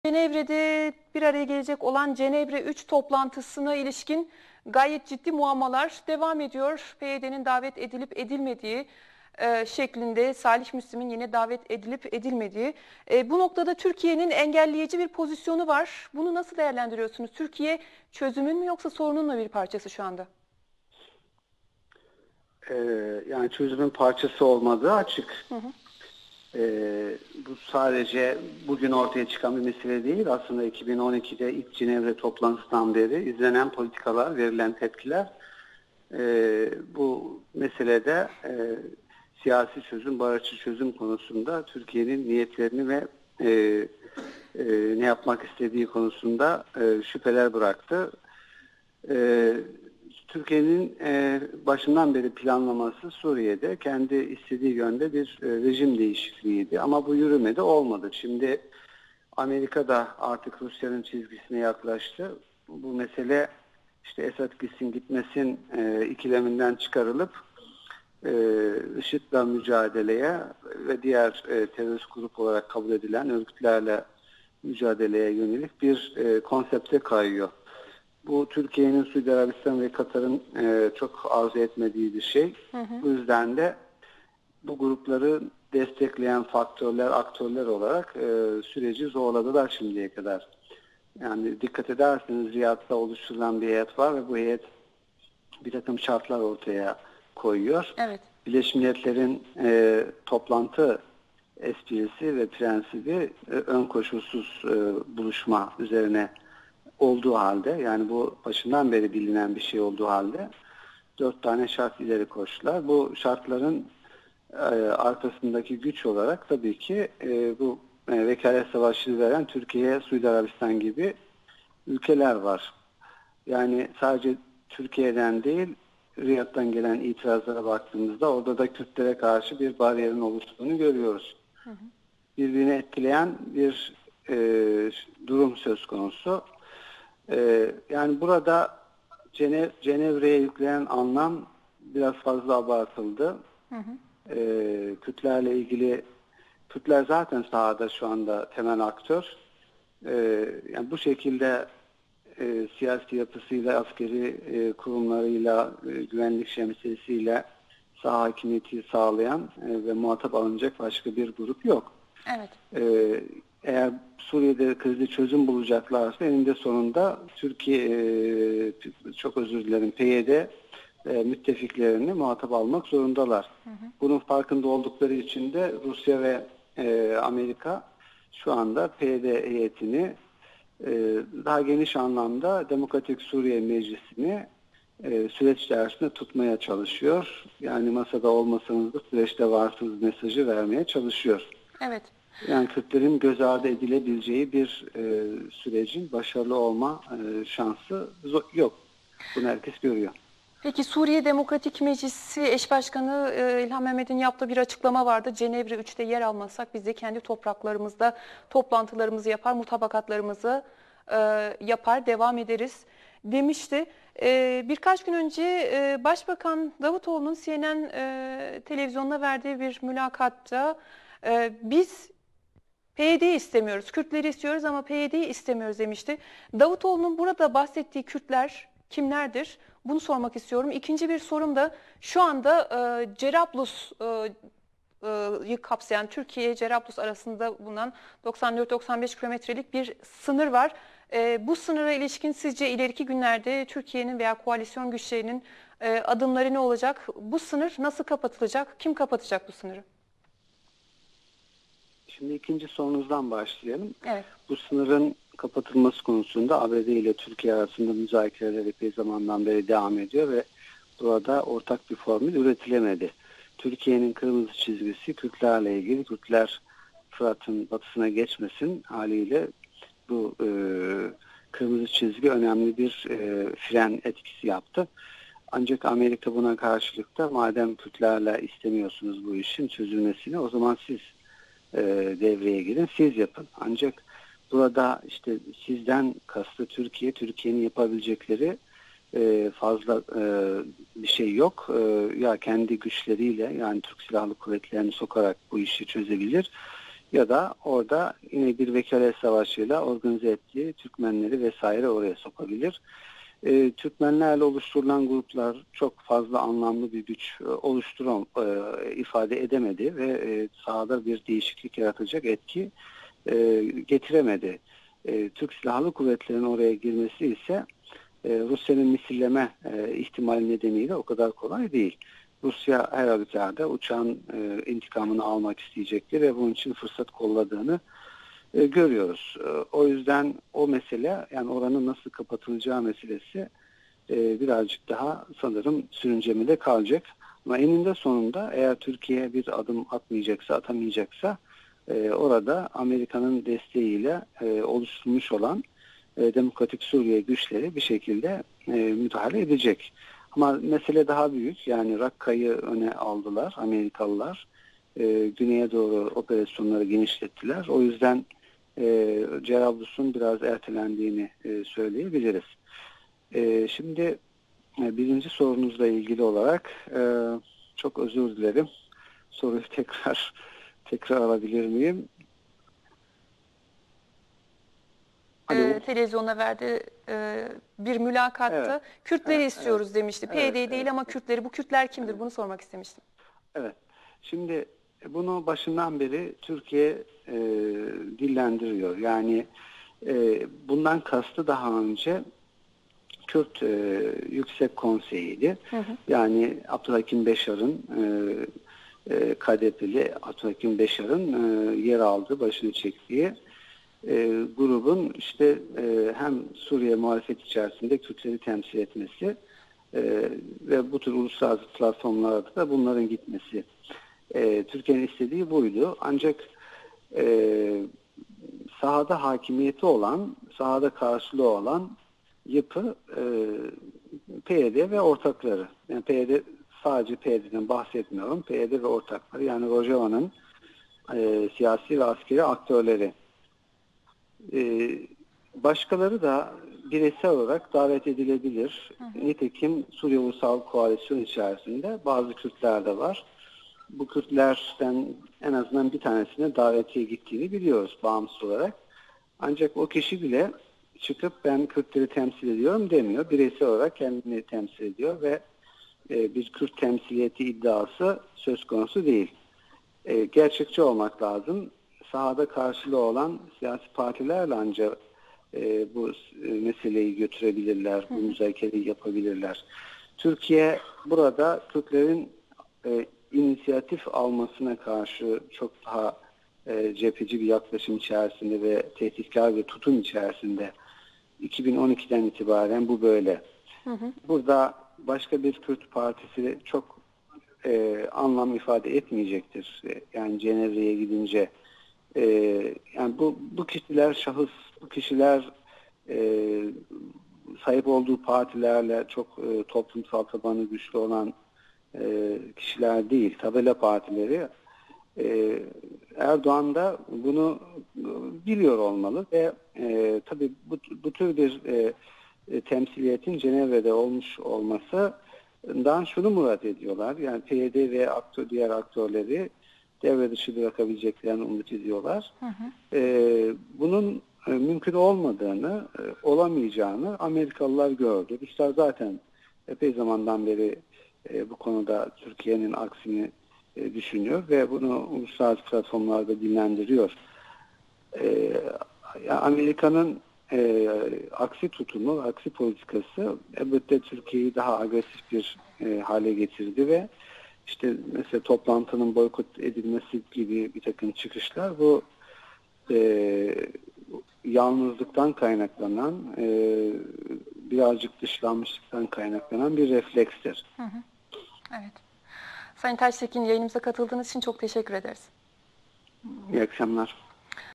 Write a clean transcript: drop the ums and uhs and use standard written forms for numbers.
Cenevre'de bir araya gelecek olan Cenevre 3 toplantısına ilişkin gayet ciddi muammalar devam ediyor. PYD'nin davet edilip edilmediği şeklinde, Salih Müslim'in yine davet edilip edilmediği. Bu noktada Türkiye'nin engelleyici bir pozisyonu var. Bunu nasıl değerlendiriyorsunuz? Türkiye çözümün mü yoksa sorunun mu bir parçası şu anda? Yani çözümün parçası olmadığı açık. Hı hı. Bu sadece bugün ortaya çıkan bir mesele değil. Aslında 2012'de ilk Cenevre toplantısından beri izlenen politikalar, verilen tepkiler bu meselede siyasi çözüm, barışçı çözüm konusunda Türkiye'nin niyetlerini ve ne yapmak istediği konusunda şüpheler bıraktı. Türkiye'nin başından beri planlaması Suriye'de kendi istediği yönde bir rejim değişikliğiydi. Ama bu yürümedi, olmadı. Şimdi Amerika da artık Rusya'nın çizgisine yaklaştı. Bu mesele işte Esad gitsin gitmesin ikileminden çıkarılıp IŞİD'le mücadeleye ve diğer terörist grup olarak kabul edilen örgütlerle mücadeleye yönelik bir konsepte kayıyor. Bu Türkiye'nin, Suudi Arabistan ve Katar'ın çok arzu etmediği bir şey. Hı hı. Bu yüzden de bu grupları destekleyen faktörler, aktörler olarak süreci zorladılar şimdiye kadar. Yani dikkat ederseniz Riyad'da oluşturulan bir heyet var ve bu heyet bir takım şartlar ortaya koyuyor. Evet. Birleşmiş Milletler'in toplantı esprisi ve prensibi ön koşulsuz buluşma üzerine olduğu halde, yani bu başından beri bilinen bir şey olduğu halde 4 tane şart ileri koştular. Bu şartların arkasındaki güç olarak tabii ki bu vekalet savaşını veren Türkiye, Suudi Arabistan gibi ülkeler var. Yani sadece Türkiye'den değil, Riyad'dan gelen itirazlara baktığımızda orada da Kürtlere karşı bir bariyerin oluştuğunu görüyoruz. Hı hı. Birbirini etkileyen bir durum söz konusu. Yani burada Cenevre'ye yüklenen anlam biraz fazla abartıldı. Hı hı. Kürtlerle ilgili, Kürtler zaten sahada şu anda temel aktör. Yani bu şekilde siyasi yapısıyla, askeri kurumlarıyla, güvenlik şemsiyesiyle saha hakimiyeti sağlayan ve muhatap alınacak başka bir grup yok. Evet. Eğer Suriye'de krizi çözüm bulacaklarsa eninde sonunda Türkiye, çok özür dilerim, PYD müttefiklerini muhatap almak zorundalar. Hı hı. Bunun farkında oldukları için de Rusya ve Amerika şu anda PYD heyetini daha geniş anlamda Demokratik Suriye Meclisi'ni süreç içerisinde tutmaya çalışıyor. Yani masada olmasanız da süreçte varsınız mesajı vermeye çalışıyor. Evet. Yani Kürtlerin göz ardı edilebileceği bir sürecin başarılı olma şansı yok. Bunu herkes görüyor. Peki Suriye Demokratik Meclisi Eş Başkanı İlhan Mehmet'in yaptığı bir açıklama vardı. Cenevre 3'te yer almasak biz de kendi topraklarımızda toplantılarımızı yapar, mutabakatlarımızı yapar, devam ederiz demişti. Birkaç gün önce Başbakan Davutoğlu'nun CNN televizyonuna verdiği bir mülakatta biz PYD'yi istemiyoruz, Kürtleri istiyoruz ama PYD'yi istemiyoruz demişti. Davutoğlu'nun burada bahsettiği Kürtler kimlerdir? Bunu sormak istiyorum. İkinci bir sorum da şu anda Cerablus'u kapsayan Türkiye-Cerablus arasında bulunan 94-95 kilometrelik bir sınır var. Bu sınıra ilişkin sizce ileriki günlerde Türkiye'nin veya koalisyon güçlerinin adımları ne olacak? Bu sınır nasıl kapatılacak? Kim kapatacak bu sınırı? Şimdi ikinci sorunuzdan başlayalım. Evet. Bu sınırın kapatılması konusunda ABD ile Türkiye arasında müzakereler epey zamandan beri devam ediyor ve burada ortak bir formül üretilemedi. Türkiye'nin kırmızı çizgisi Kürtlerle ilgili. Kürtler Fırat'ın batısına geçmesin haliyle bu kırmızı çizgi önemli bir fren etkisi yaptı. Ancak Amerika buna karşılık da madem Kürtlerle istemiyorsunuz bu işin çözülmesini, o zaman siz devreye girin, siz yapın. Ancak burada işte sizden kastı Türkiye, Türkiye'nin yapabilecekleri fazla bir şey yok. Ya kendi güçleriyle, yani Türk Silahlı Kuvvetleri'ni sokarak bu işi çözebilir ya da orada yine bir vekalet savaşıyla organize ettiği Türkmenleri vesaire oraya sokabilir. Türkmenlerle oluşturulan gruplar çok fazla anlamlı bir güç ifade edemedi ve sahada bir değişiklik yaratacak etki getiremedi. Türk Silahlı Kuvvetleri'nin oraya girmesi ise Rusya'nın misilleme ihtimali nedeniyle o kadar kolay değil. Rusya her halükarda uçağın intikamını almak isteyecektir ve bunun için fırsat kolladığını görüyoruz. O yüzden o mesele, yani oranın nasıl kapatılacağı meselesi birazcık daha sanırım sürüncemede kalacak. Ama eninde sonunda eğer Türkiye bir adım atamayacaksa orada Amerika'nın desteğiyle oluşturmuş olan Demokratik Suriye güçleri bir şekilde müdahale edecek. Ama mesele daha büyük. Yani Rakka'yı öne aldılar Amerikalılar. Güneye doğru operasyonları genişlettiler. O yüzden Cerablus'un biraz ertelendiğini söyleyebiliriz. Şimdi birinci sorunuzla ilgili olarak çok özür dilerim. Soruyu tekrar alabilir miyim? Televizyona verdi bir mülakatta. Evet. Kürtleri istiyoruz demişti. Evet, PYD değil ama Kürtleri. Bu Kürtler kimdir? Bunu sormak istemiştim. Evet. Şimdi bunu başından beri Türkiye dillendiriyor. Yani bundan kastı daha önce Kürt Yüksek Konseyi'ydi. Hı hı. Yani Abdülhakim Beşar'ın KDP'li Abdülhakim Beşar'ın yer aldığı, başını çektiği grubun işte hem Suriye muhalefet içerisinde Kürtleri temsil etmesi ve bu tür uluslararası platformlarda da bunların gitmesi. Türkiye'nin istediği buydu. Ancak sahada hakimiyeti olan, sahada karşılığı olan yapı PYD ve ortakları. Yani sadece PYD'den bahsetmiyorum. PYD ve ortakları, yani Rojava'nın siyasi ve askeri aktörleri. Başkaları da bireysel olarak davet edilebilir. Hı hı. Nitekim Suriye Ulusal Koalisyon içerisinde bazı Kürtler de var. Bu Kürtlerden en azından bir tanesine davetiye gittiğini biliyoruz bağımsız olarak. Ancak o kişi bile çıkıp ben Kürtleri temsil ediyorum demiyor. Bireysel olarak kendini temsil ediyor ve bir Kürt temsiliyeti iddiası söz konusu değil. Gerçekçi olmak lazım. Sahada karşılığı olan siyasi partilerle ancak bu meseleyi götürebilirler, bu müzakereyi yapabilirler. Türkiye burada Kürtlerin inisiyatif almasına karşı çok daha cepheci bir yaklaşım içerisinde ve tehditkar bir tutum içerisinde. 2012'den itibaren bu böyle. Hı hı. Burada başka bir Kürt partisi çok anlam ifade etmeyecektir. Yani Cenevre'ye gidince yani bu kişiler bu kişiler sahip olduğu partilerle çok toplumsal tabanı güçlü olan kişiler değil. Tabela partileri. Erdoğan da bunu biliyor olmalı ve tabii bu tür bir temsiliyetin Cenevre'de olmuş olmasından şunu murat ediyorlar. Yani PYD ve diğer aktörleri devre dışı bırakabileceklerini umut ediyorlar. Hı hı. Bunun mümkün olmadığını, olamayacağını Amerikalılar gördü. Ruslar zaten epey zamandan beri bu konuda Türkiye'nin aksini düşünüyor ve bunu uluslararası platformlarda dillendiriyor. Amerika'nın aksi tutumu, aksi politikası elbette Türkiye'yi daha agresif bir hale getirdi ve işte mesela toplantının boykot edilmesi gibi bir takım çıkışlar bu yalnızlıktan kaynaklanan, birazcık dışlanmışlıktan kaynaklanan bir reflekstir. Hı hı. Evet. Sayın Taştekin, yayınımıza katıldığınız için çok teşekkür ederiz. İyi akşamlar.